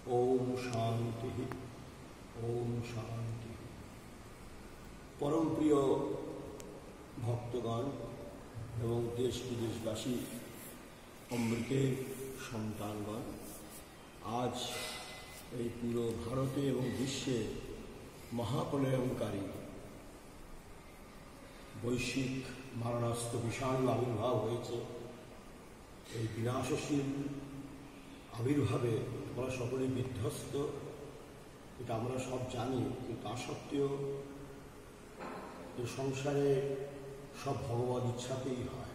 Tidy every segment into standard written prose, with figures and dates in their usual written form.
ओम शांति ओम शांति। परम प्रिय भक्तगण एवं देश विदेशवासी अमृतेर सन्तानगण, आज এই পুরো ভারতে এবং বিশ্বে মহাপ্রলয়ঙ্কারী বৈশ্বিক মারণাস্ত্র বিষাণু আবির্ভাব হয়েছে। এই বিনাশশীল আবির্ভাবে তোমরা সকলেই বিধ্বস্ত, এটা আমরা সব জানি। কিন্তু তা সত্ত্বেও এই সংসারে সব ভগবত ইচ্ছাতেই হয়।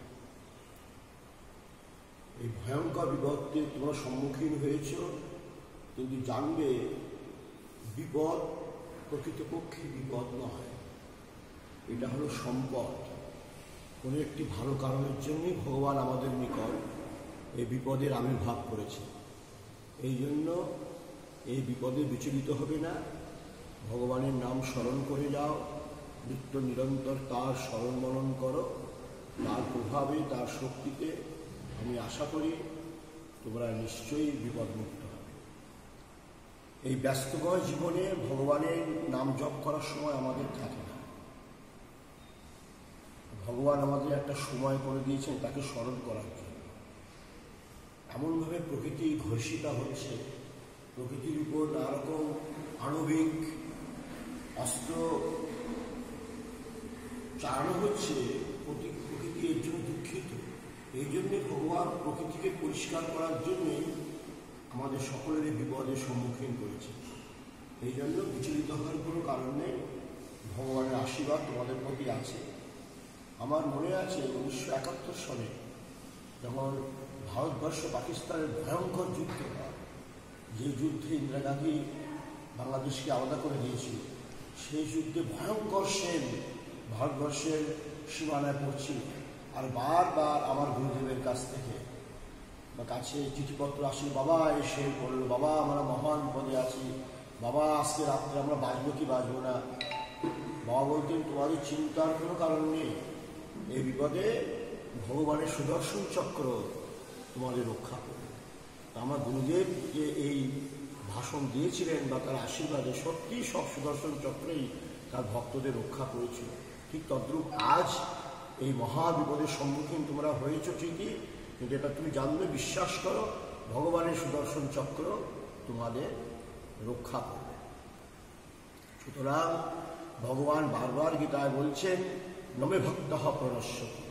এই ভয়ঙ্কর বিপদকে তোমরা সম্মুখীন হয়েছ, কিন্তু জানবে বিপদ প্রকৃতপক্ষে বিপদ নয়, এটা হলো সম্পদ। কোনো একটি ভালো কারণের জন্যই ভগবান আমাদের নিকট এই বিপদের আবির্ভাব করেছে। এই জন্য এই বিপদে বিচলিত হবে না, ভগবানের নাম স্মরণ করে যাও, নিত্য নিরন্তর তার স্মরণ মনন করো। তার প্রভাবে, তার শক্তিতে আমি আশা করি তোমরা নিশ্চয়ই বিপদমুক্ত হবে। এই ব্যস্তময় জীবনে ভগবানের নাম জপ করার সময় আমাদের থাকে না। ভগবান আমাদের একটা সময় করে দিয়েছেন তাকে স্মরণ করার জন্য। এমনভাবে প্রকৃতি ঘোষিতা হচ্ছে, প্রকৃতির উপর নানারকম আণবিক অস্ত্র চালানো হচ্ছে। প্রকৃতি এর জন্য দুঃখিত। এই জন্যে ভগবান প্রকৃতিকে পরিষ্কার করার জন্যে আমাদের সকলের বিপদের সম্মুখীন করেছে। এই জন্য বিচলিত হওয়ার কোনো কারণ নেই, ভগবানের আশীর্বাদ তোমাদের প্রতি আছে। আমার মনে আছে 1971 সালে যখন ভারতবর্ষ পাকিস্তানের ভয়ঙ্কর যুদ্ধ হয়, যে যুদ্ধে ইন্দিরা গান্ধী বাংলাদেশকে আলাদা করে দিয়েছিল, সেই যুদ্ধে ভয়ঙ্কর সেন ভারতবর্ষের সীমানায় পড়ছিল। আর বারবার আমার গুরুদেবের কাছ থেকে কাছে চিঠিপত্র আসছিল, বাবা এই সেন পড়লো, বাবা আমরা মহান বিপদে আছি, বাবা আজকে রাত্রে আমরা বাঁচবো কি বাঁচবো না। বাবা বলতেন তোমাদের চিন্তার কোনো কারণ নেই, এই বিপদে ভগবানের সুদর্শন চক্র তোমাদের রক্ষা করবে। আমার গুরুদেব যে এই ভাষণ দিয়েছিলেন বা তার আশীর্বাদে সত্যি সব সুদর্শন চক্রেই তার ভক্তদের রক্ষা করেছিল। ঠিক তদ্রূপ আজ এই মহা বিপদের সম্মুখীন তোমরা হয়েছ ঠিকই, কিন্তু এটা তুমি জানবে, বিশ্বাস করো, ভগবানের সুদর্শন চক্র তোমাদের রক্ষা করবে। সুতরাং ভগবান বারবার গীতায় বলছেন, নমে ভক্তঃ প্রণশ্যতি,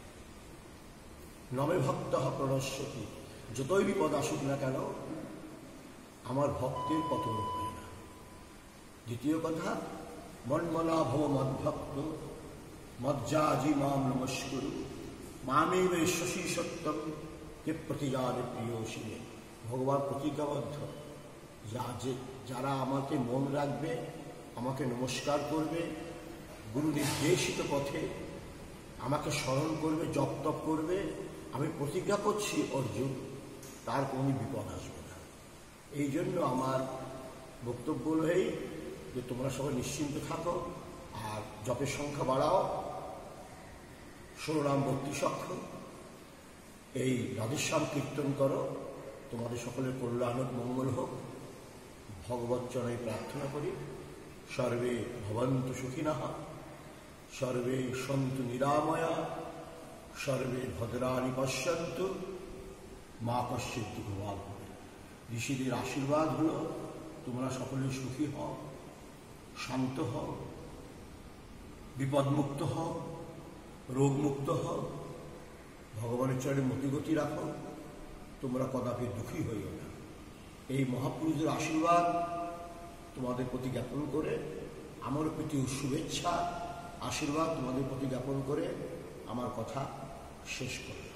নমে ভক্তঃ প্রণশ্যতি। যতই বিপদ আসুক না কেন আমার ভক্তের পতন হয় না। দ্বিতীয় কথা, মন্মনা ভব মদ্ভক্ত মজ্জাজি মাম নমস্কুরু মামেব শশী সত্যম কে প্রতিজানে প্রিয়সিনে। ভগবান প্রতিজ্ঞাবদ্ধ, যারা আমাকে মন রাখবে, আমাকে নমস্কার করবে, গুরু নির্দেশিত পথে আমাকে স্মরণ করবে, জপ তপ করবে, আমি প্রতিজ্ঞা করছি অর্জুন তার কোনো বিপদ আসবে না। এই জন্য আমার বক্তব্য হলেই যে তোমরা সবাই নিশ্চিন্ত থাকো, আর জপের সংখ্যা বাড়াও, 16 নাম 32 অক্ষর, এই রাধেশ্যাম কীর্তন করো। তোমাদের সকলের কল্যাণ মঙ্গল হোক, ভগবৎ চরণে প্রার্থনা করি। সর্বে ভবন্তু সুখিনঃ, সর্বে সন্তু নিরাময়া, সর্বে ভদ্রাণি পশ্যন্তু, মা কশ্চিৎ দুঃখভাগ হবে। ঋষিদের আশীর্বাদ হলো তোমরা সকলে সুখী হও, শান্ত হও, বিপদমুক্ত হও, রোগমুক্ত হও, ভগবানের চরণে মতিগতি রাখো, তোমরা কদাপি দুঃখী হইও না। এই মহাপুরুষদের আশীর্বাদ তোমাদের প্রতি জ্ঞাপন করে, আমার প্রতি শুভেচ্ছা আশীর্বাদ তোমাদের প্রতি জ্ঞাপন করে আমার কথা শেষ করি।